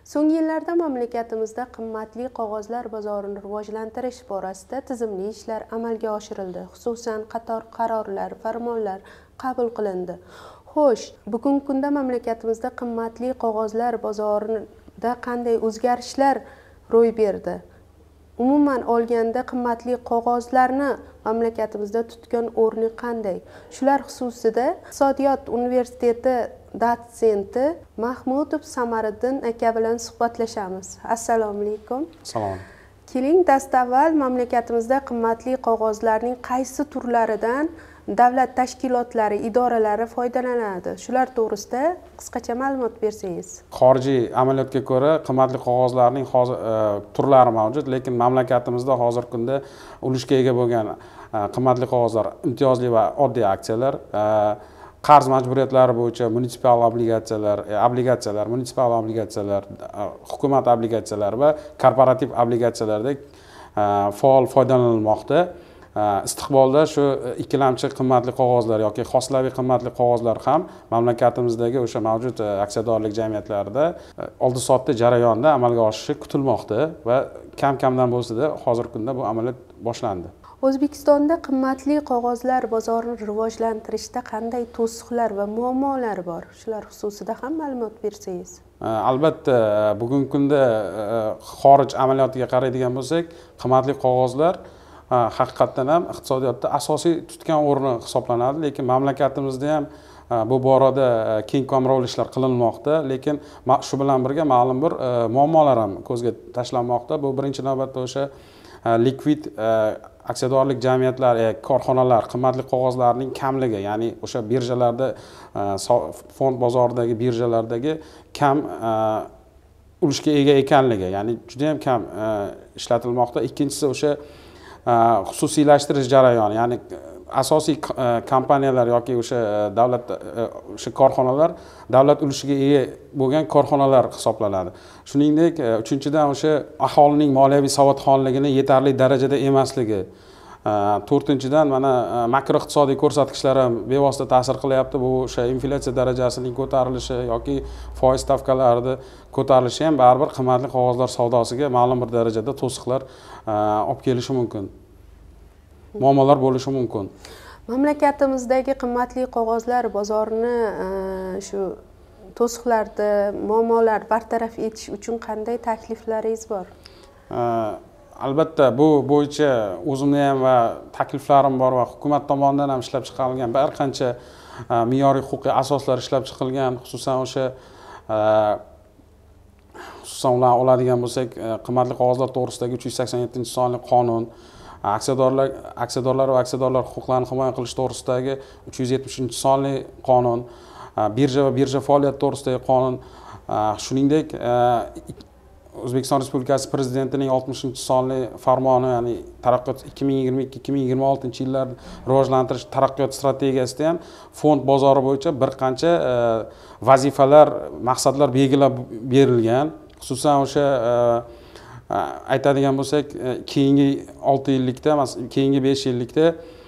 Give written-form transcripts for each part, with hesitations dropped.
So'nggi yillarda mamlakatimizda qimmatli qog'ozlar bozorini rivojlantirish borasida tizimli ishlar amalga oshirildi. Xususan, qator qarorlar, farmonlar qabul qilindi. Xo'sh, bugungi kunda mamlakatimizda qimmatli qog'ozlar bozorida qanday o'zgarishlar ro'y berdi? Umuman olganda qimmatli qog'ozlarni mamlakatimizda tutgan o'rni qanday? Shular xususida Iqtisodiyot universiteti dotsenti Mahmudov Samariddin aka bilan suhbatlashamiz. Assalomu alaykum. Salom. Keling, dastavval mamlakatimizda qimmatli qog'ozlarning qaysi turlaridan davlat tashkilotlari, idoralari foydalanadi? Shular to'g'risida qisqacha ma'lumot bersangiz. Xorijiy amaliyotga ko'ra qimmatli qog'ozlarning turlari mavjud, lekin mamlakatimizda hozirgi kunda ulushga ega bo'lgan qimmatli qog'ozlar imtiyozli va oddiy aksiyalar, qarz majburiyatlari bo'yicha munitsipal obligatsiyalar, munitsipal obligatsiyalar, hukumat obligatsiyalari va korporativ obligatsiyalardek faol foydalanilmoqda. Istiqbolda shu ikkilamchi qimmatli qog'ozlar yoki xoslaviy qimmatli qog'ozlar ham mamlakatimizdagi o'sha mavjud aksiyadorlik jamiyatlarida oldi-sotdi jarayonida amalga oshishi kutilmoqda va kam-kamdan bo'lsa-da hozirgi kunda bu amaliyot boshlandi. O'zbekistonda qimmatli qog'ozlar bozorini rivojlantirishda qanday to'siqlar va muammolar bor? Shular xususida ham ma'lumot bersangiz. Albatta, bugungi kunda xorij amaliyotiga qaraydigan bo'lsak, qimmatli qog'ozlar haqiqatdan ham iqtisodiyotda asosiy tutgan o'rni hisoblanadi, lekin mamlakatimizda ham bu borada keng qamrovli ishlar qilinmoqda, lekin shu bilan birga ma'lum bir muammolar ham ko'zga tashlanmoqda. Bu birinchi navbatda o'sha likvid aksiyadorlik jamiyatlari, korxonalar qimmatli qog'ozlarning kamligi, ya'ni o'sha birjalarda, fond bozoridagi birjalardagi kam ulushga ega ekanligi, ya'ni juda ham kam ishlatilmoqda. Ikkinchisi o'sha xususiylashtirish jarayoni, ya'ni asosiy kompaniyalar yoki o'sha davlat o'sha korxonalar davlat ulushiga ega bo'lgan korxonalar hisoblanadi. Shuningdek, uchinchidan o'sha aholining moliyaviy savodxonligini yetarli darajada emasligi. To'rtinchidan mana makroiqtisodiy ko'rsatkichlar ham bevosita ta'sir qilyapti. Bu o'sha inflyatsiya darajasining ko'tarilishi yoki foiz stavkalarida ko'tarilishi ham baribir qimmatli qog'ozlar savdosiga ma'lum bir darajada to'siqlar olib kelishi mumkin. Muammolar bo'lishi mumkin. Mamlakatimizdagi qimmatli qog'ozlar bozorini shu to'siqlarni, muammolar bartaraf etish uchun qanday takliflaringiz bor? Albatta, bu bo'yicha o'zimni ham va takliflarim bor va hukumat tomonidan ham ishlab chiqarilgan bir qancha me'yoriy huquqiy asoslar ishlab chiqilgan, xususan ularni oladigan bo'lsak, qimmatli qog'ozlar to'g'risidagi 387-sonli qonun, aksiyadorlar va aksiyadorlar huquqlarini himoya qilish to'g'risidagi 370-sonli qonun, birja va birja faoliyati to'g'risidagi qonun, shuningdek O'zbekiston Respublikasi Prezidentining 60-sonli farmoni, ya'ni taraqqiyot 2022-2026 yillarda rivojlantirish taraqqiyot strategiyasida ham fond bozori bo'yicha bir qancha vazifalar, maqsadlar belgilab berilgan. Xususan o'sha aytadigan bo'lsak, keyingi 6 yillikda, keyingi 5 yillikda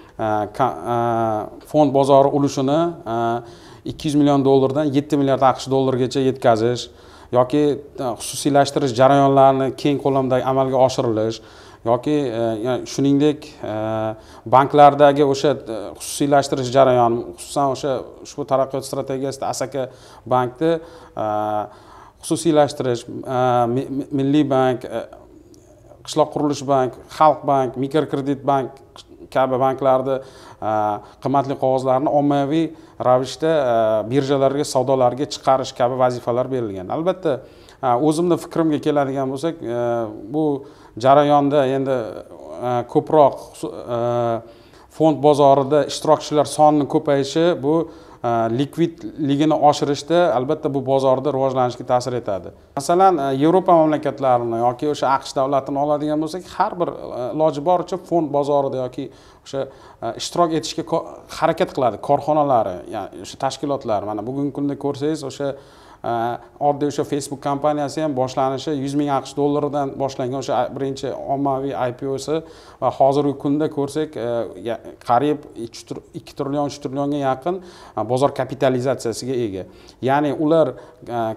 fond bozori ulushini 200 million dollardan 7 milliard AQSh dollarigacha yetkazish yoki xususiylashtirish jarayonlarini keng ko'lamda amalga oshirilish yoki shuningdek banklardagi o'sha xususiylashtirish jarayoni, xususan o'sha ushbu taraqqiyot strategiyasida Asaka bankni xususiylashtirish, Milliy bank, Qishloq qurilish bank, Xalq bank, Mikrokredit bank kabi banklarda qimmatli qog'ozlarni ommaviy ravishda birjalarga, savdolarga chiqarish kabi vazifalar berilgan. Albatta, o'zimning fikrimga keladigan bo'lsak, bu jarayonda endi ko'proq fond bozorida ishtirokchilar sonining ko'payishi bu likvidligini oshirishda albatta bu bozorda rivojlanishga ta'sir etadi. Masalan, Yevropa mamlakatlarini yoki o'sha AQSh davlatini oladigan bo'lsak, har bir iloji boricha fond bozorida yoki o'sha ishtirok etishga harakat qiladi korxonalari, ya'ni o'sha tashkilotlar. Mana bugungi kunda ko'rsangiz, o'sha oddiy o'sha Facebook kompaniyasi ham boshlanishi 100 ming AQSh dollaridan boshlangan o'sha birinchi ommaviy IPOsi va hozirgi kunda ko'rsak qariyb 2 trillion 3 trillionga yaqin bozor kapitalizatsiyasiga ega. Ya'ni ular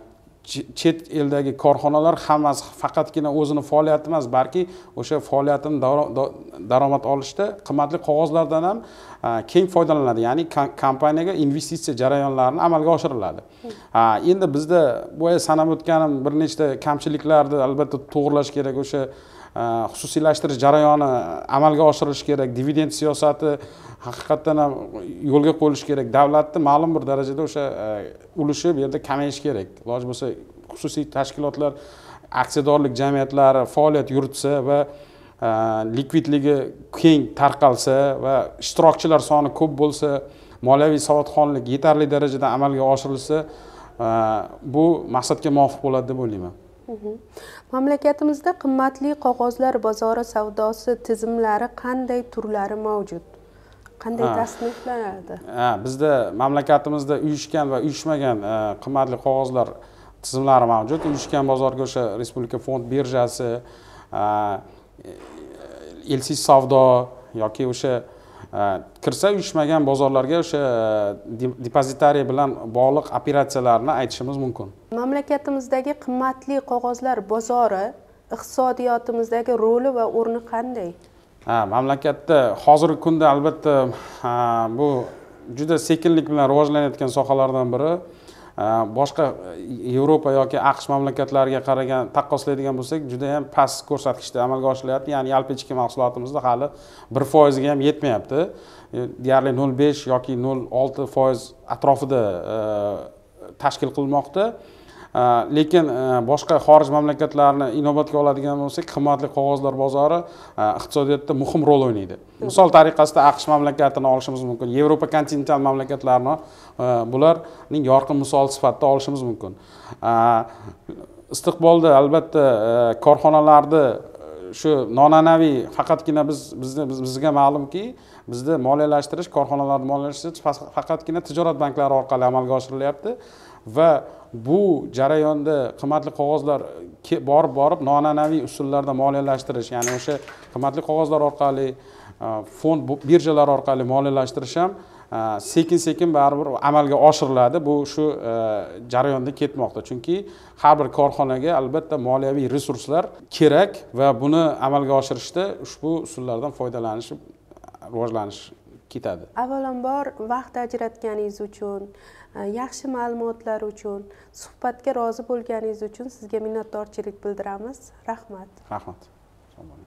chet eldagi korxonalar hammasi faqatgina o'zini faoliyati emas, balki o'sha faoliyatini daromad olishda qimmatli qog'ozlardan ham keng foydalanadi. Ya'ni kompaniyaga investitsiya jarayonlarini amalga oshiriladi. Endi bizda boya sanab o'tganim bir nechta kamchiliklarni albatta to'g'irlash kerak. O'sha xususiylashtirish jarayoni amalga oshirilishi kerak. Dividend siyosati haqiqatdan ham yo'lga qo'yilishi kerak. Davlatning ma'lum bir darajada o'sha ulushi bu yerda kamayishi kerak. Iloji bo'lsa xususiy tashkilotlar, aksiyadorlik jamiyatlari faoliyat yuritsa va likvidligi keng tarqalsa va ishtirokchilar soni ko'p bo'lsa, moliyaviy savodxonlik yetarli darajada amalga oshirilsa, bu maqsadga muvofiq bo'ladi deb o'ylayman. Mamlakatimizda qimmatli qog'ozlar bozori savdosi tizimlari qanday turlari mavjud? Qanday tasniflanadi? Bizda mamlakatimizda uyushgan va uyushmagan qimmatli qog'ozlar tizimlari mavjud. Uyushgan bozorga o'sha Respublika fond birjasi, elsiz savdo yoki o'sha kirsa, uyushmagan bozorlarga o'sha depozitariya bilan bog'liq operatsiyalarni aytishimiz mumkin. Mamlakatimizdagi qimmatli qog'ozlar bozori iqtisodiyotimizdagi roli va o'rni qanday? Mamlakatda hozirgi kunda albatta bu juda sekinlik bilan rivojlanayotgan sohalardan biri. Boshqa Yevropa yoki AQSh mamlakatlariga qaragan taqqoslaydigan bo'lsak, juda ham past ko'rsatkichda amalga oshirilyapti. Ya'ni yalpi-ichki mahsulotimizda hali 1% ga ham yetmayapti. Deyarli 0.5 yoki 0.6% atrofida tashkil qilmoqda. Lekin boshqa xorij mamlakatlarini inobatga oladigan bo'lsak, qimmatli qog'ozlar bozori iqtisodiyotda muhim rol o'ynaydi. Misol tariqasida AQSh mamlakatini olishimiz mumkin, Yevropa kontinental mamlakatlarini bularning yorqin misol sifatida olishimiz mumkin. Istiqbolda albatta korxonalarni shu nonanaviy faqatgina bizga ma'lumki, bizda moliyalashtirish, korxonalarni moliyalashtirish faqatgina tijorat banklari orqali amalga oshirilyapti va bu jarayonda qimmatli qog'ozlar borib nonanaviy usullarda moliyalashtirish, ya'ni o'sha qimmatli qog'ozlar orqali fond birjalar orqali moliyalashtirish ham sekin-sekin baribir amalga oshiriladi. Bu shu jarayonda ketmoqda. Chunki har bir korxonaga albatta moliyaviy resurslar kerak va buni amalga oshirishda ushbu usullardan foydalanish, rivojlanish ketadi. Avvalambor vaqt ajratganingiz uchun, yaxshi ma'lumotlar uchun, suhbatga rozi bo'lganingiz uchun sizga minnatdorchilik bildiramiz. Rahmat. Rahmat.